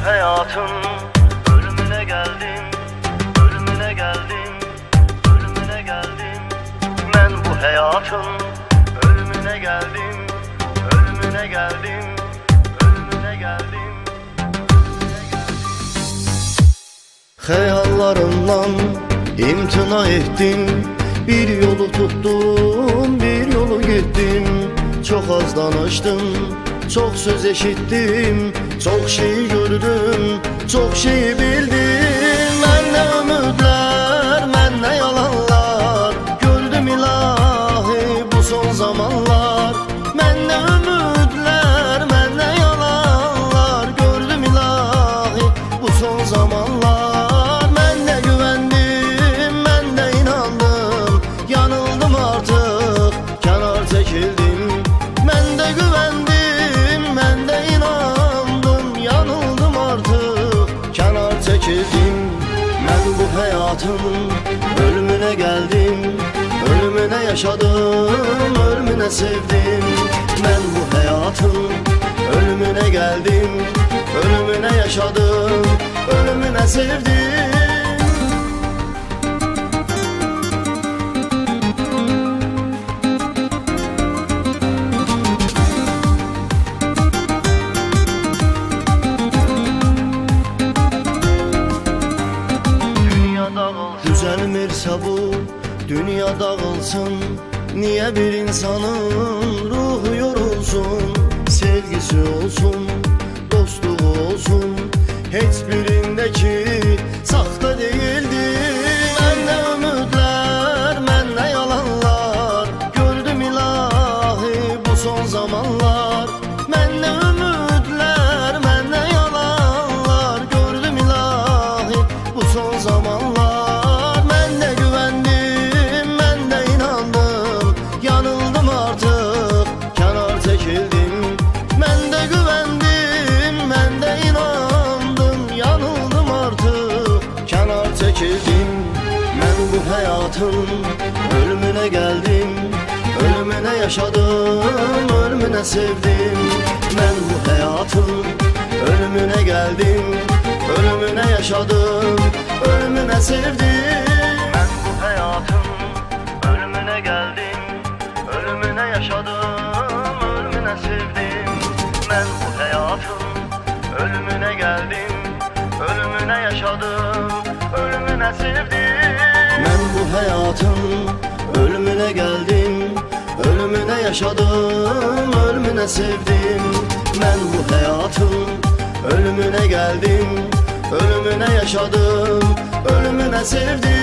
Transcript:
hayatın ölümüne geldim, ölümüne geldim, ölümüne geldim. Ben bu hayatın ölümüne geldim, ölümüne geldim, ölümüne geldim. Hayallarımdan imtina ettim, bir yolu tuttum, bir yolu gittim. Çok az danıştım, çok söz eşittim, çok şey gördüm, çok şey bildim. Ben ne ümitler, ben ne yalanlar gördüm ilahi bu son zamanlar. Ben ne ümitler, ben ne yalanlar gördüm ilahi bu son zamanlar. Ben de güvendim, ben de inandım, yanıldım artık, kenar çekildim. Ben de güvendim, ben de inandım, yanıldım artık, kenar çekildim. Ben bu hayatın ölümüne geldim, ölümüne yaşadım, ölümüne sevdim. Ben bu hayatın ölümüne geldim, ölümüne yaşadım, ölümüne sevdim. Düzelmirse bu dünya dağılsın, niye bir insanın ruhu yorulsun? Sevgisi olsun, dostluğu olsun, hiçbirindeki sahte değildi. Ben ne ümitler, ben ne yalanlar gördüm ilahi bu son zamanlar. Ben ne ümitler, ben ne yalanlar gördüm ilahi bu son zamanlar. Ben de güvendim, ben de inandım, yanıldım artık, kenar çekildim. Ben de güvendim, ben de inandım, yanıldım artık, kenar çekildim. Ben bu hayatın ölümüne geldim, ölümüne yaşadım, ölümüne sevdim. Ben bu hayatın ölümüne geldim, ölümüne yaşadım, ölümüne sevdim. Ben bu hayatın ölümüne geldim, ölümüne yaşadım, ölümüne sevdim. Ben bu hayatın ölümüne geldim, ölümüne yaşadım, ölümüne sevdim. Ben bu hayatın ölümüne geldim, ölümüne yaşadım, ölümüne sevdim. Ben bu hayatın ölümüne geldim, ölümüne yaşadım, ölümüne sevdim.